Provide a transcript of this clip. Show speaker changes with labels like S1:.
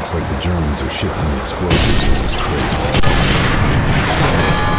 S1: Looks like the Germans are shifting explosives in those crates.